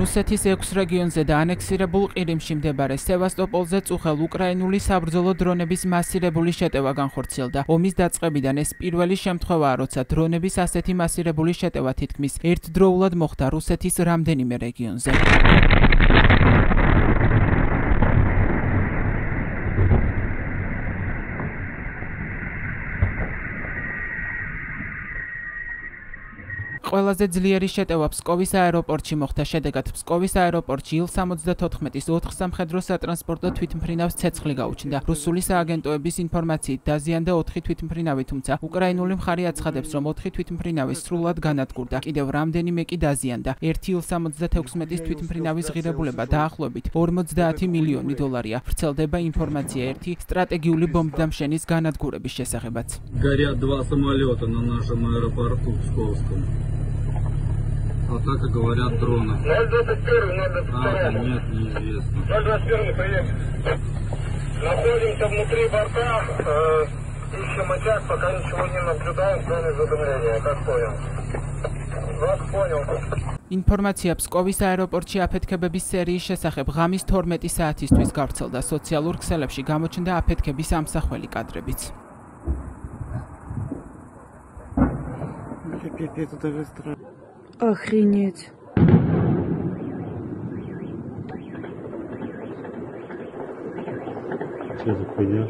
რუსეთის 6 რეგიონზე და ანექსირებულ ყირიმში მდებარე სევასტოპოლზე წუხელ უკრაინული საბრძოლო დრონების მასირებული შეტევა განხორციელდა. ომის დაწყებიდან ეს პირველი შემთხვევაა, როცა დრონების ასეთი მასირებული შეტევა თითქმის ერთდროულად მოხდა რუსეთის რამდენიმე რეგიონზე. ყველაზე ძლიერი შეტევა ფსკოვის აეროპორტში მოხდა. შედეგად ფსკოვის აეროპორტში Il-74-ის 4 სამხედრო სატრანსპორტო თვითმფრინავს ცეცხლი გაუჩნდა. რუსული სააგენტოების ინფორმაციით დაზიანდა 4 თვითმფრინავი, თუმცა უკრაინული მხარე აცხადებს, რომ 4 თვითმფრინავი სრულად განადგურდა. კიდევ რამდენიმე კი დაზიანდა. ერთი Il-76-ის თვითმფრინავის ღირებულება დაახლოებით $50 მილიონი. ვრცელდება ინფორმაცია ერთი სტრატეგიული ბომბდამშენის განადგურების შესახებაც. Горят 2 самолета на нашем аэропорту Псковском. Атака, говорят, дрона. 021, 022. Нет, неизвестно. 021, приехали. Находимся внутри борта, ищем очаг, пока ничего не наблюдаем, кроме задымления. Как понял? Вас понял. ინფორმაცია ფსკოვის აეროპორტში აფეთქებების სერიის შესახებ ღამის 12 საათისთვის გავრცელდა. სოციალურ ქსელებში გამოჩნდა აფეთქების ამსახველი კადრებიც. Охренеть. Что за хуйня?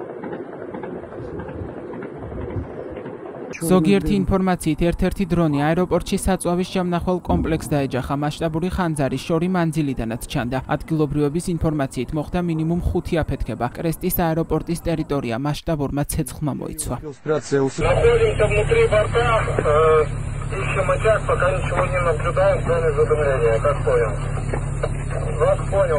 ზოგიერთი ინფორმაციით ერთ-ერთი დრონი აეროპორტში საწვავის შემნახვალ კომპლექსს დაეჯახა. მასშტაბური ხანძარი შორი მანძილიდანაც ჩანდა. ადგილობრივების ინფორმაციით მოხდა მინიმუმ 5 აფეთქება. კრესტის აეროპორტის ტერიტორია მასშტაბურმა ცეცხლმა მოიცვა. Находимся внутри борта, ищем очаг, пока ничего не наблюдаем, кроме задымления. Как понял? Вас понял.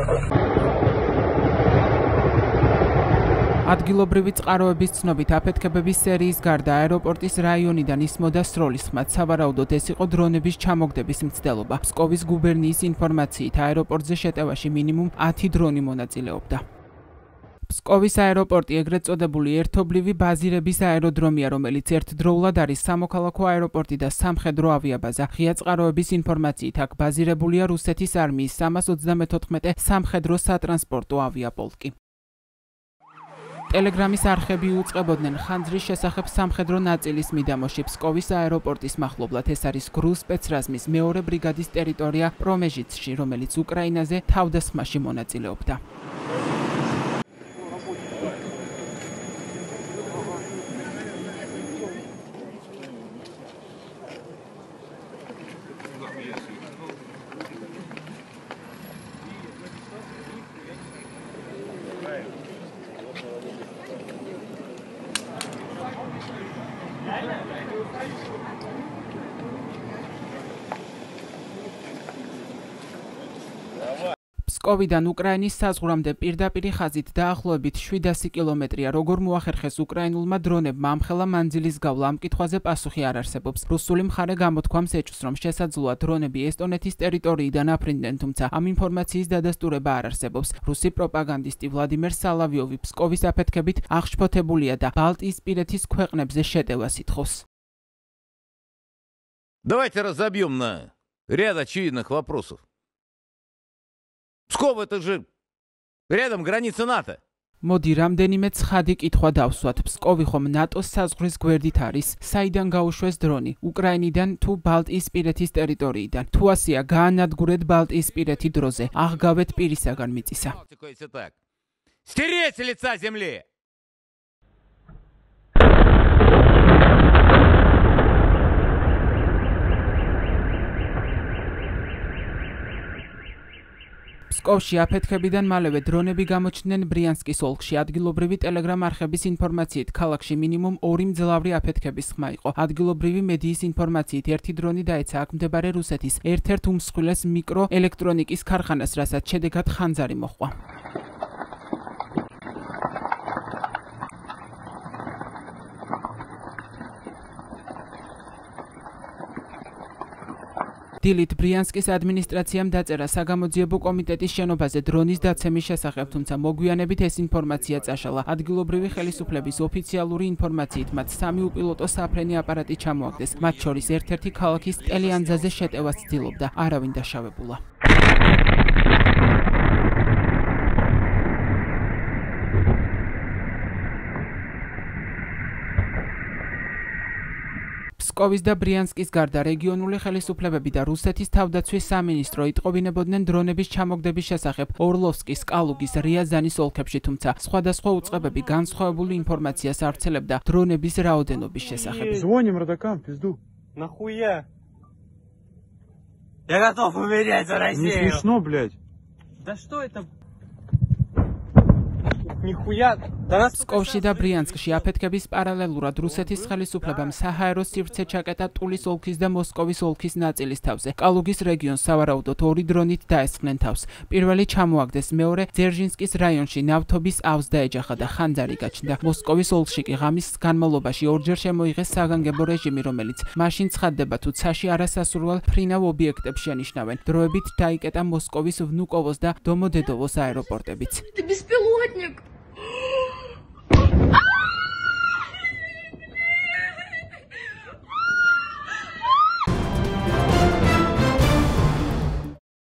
ადგილობრივი წყაროების ცნობით აფეთქებების სერიის გარდა აეროპორტის რაიონიდან ისმოდა სროლის ხმაც. სავარაუდოდ ეს იყო დრონების ჩამოგდების მცდელობა. ფსკოვის გუბერნიის ინფორმაციით აეროპორტზე შეტევაში მინიმუმ 10 დრონი მონაწილეობდა. ფსკოვის აეროპორტი ეგრეთ წოდებული ერთობლივი ბაზირების აეროდრომია, რომელიც ერთდროულად არის სამოქალაქო აეროპორტი და სამხედრო ავიაბაზა. ღია წყაროების ინფორმაციით აქ ბაზირებულია რუსეთის არმიის 334 სამხედრო სატრანსპორტო ავიაპოლკი. ტელეგრამის არხები უწყებოდნენ ხანძრის შესახებ სამხედრო ნაწილის მიდამოში. ფსკოვის აეროპორტის მახლობლად ეს არის გრუს სპეცრაზმის მეორე ბრიგადის ტერიტორია პრომეჟიცში, რომელიც უკრაინაზე თავდასხმაში მონაწილეობდა. ფსკოვიდან უკრაინის საზღვრამდე პირდაპირი ხაზით დაახლოებით 700 კილომეტრია. როგორ მოახერხეს უკრაინულმა დრონებმა ამხელა მანძილის გავლა, ამ კითხვაზე პასუხი არ არსებობს. რუსული მხარე გამოთქვამს ეჭვს, რომ შესაძლოა დრონები ესტონეთის ტერიტორიიდან აფრინდნენ, თუმცა ამ ინფორმაციის დადასტურება არ არსებობს. რუსი პროპაგანდისტი ვლადიმერ სალავიოვი ფსკოვის აფეთქებით აღშფოთებულია და ბალტიისპირეთის ქვეყნებზე შეტევას ითხოვს. Давайте разобьем на ряд очевидных вопросов. Псков это же рядом граница НАТО. მოდი რამდენიმე ცხადი კითხვა დავსვათ. ფსკოვი ხომ ნატოს საზღვრის გვერდით არის? საიდან გაუშვეს დრონი? უკრაინიდან თუ ბალტიისპირეთის ტერიტორიიდან? თუ ასეა, გაანადგურეთ ბალტიისპირეთი დროზე. აღგავეთ პირისაგან მიწისა. Стереть с лица земли. ფსკოვში აფეთქებიდან მალევე დრონები გამოჩნდნენ ბრიანსკის ოლქში. ადგილობრივი ტელეგრამ არხების ინფორმაციით ქალაქში მინიმუმ 2 მძლავრი აფეთქების ხმა იყო. ადგილობრივი მედიის ინფორმაციით ერთი დრონი დაეცა აქ მდებარე რუსეთის ერთ-ერთ უმსხვილეს მიკროელექტრონიკის ქარხანას, რასაც შედეგად ხანძარი მოჰყვა. დილით ბრიანსკის ადმინისტრაციამ დაწერა საგამოძიებო კომიტეტის შენობაზე დრონის დაცემის შესახებ, თუმცა მოგვიანებით ეს ინფორმაცია წაშალა. ადგილობრივი ხელისუფლების ოფიციალური ინფორმაციით მათ 3 უპილოტო საფრენი აპარატი ჩამოაგდეს. მათ შორის ერთ-ერთი ქალაქის ტელეანძაზე შეტევას ცდილობდა. არავინ დაშავებულა. ფსკოვის და ბრიანსკის გარდა რეგიონული ხელისუფლებები და რუსეთის თავდაცვის სამინისტრო იტყობინებოდნენ დრონების ჩამოგდების შესახებ ორლოვსკის, კალუგის, რიაზანის ოლქებში, თუმცა სხვადასხვა უწყებები განსხვავებული ინფორმაციას ავრცელებდა დრონების რაოდენობის შესახებ. Звоним родакам, пизду. Нахуя? Я готов умереть за Россию. Не смешно, блядь. Да что это? Нихуя. ფსკოვში და ბრიანსკში აფეთქების პარალელურად რუსეთის ხელისუფლებამ საჰაერო სივრცე ჩაკეტა ტულის ოლქის და მოსკოვის ოლქის ნაწილის თავზე. კალუგის რეგიონს სავარაუდოდ 2 დრონით დაესხნენ თავს. პირველი ჩამოაგდეს, მეორე ძერჟინსკის რაიონში ნავთობის ავზს დაეჯახა და ხანძარი გაჩნდა. მოსკოვის ოლქში კი ღამის განმავლობაში ორჯერ შემოიღეს საგანგებო რეჟიმი, რომელიც მაშინ ცხადდება თუ ცაში არასასურველ ფრინავ ობიექტებს შენიშნავენ. დროებით დაიკეტა მოსკოვის ვნუკოვოს და დომოდედოვოს აეროპორტებიც. Ты беспилотник!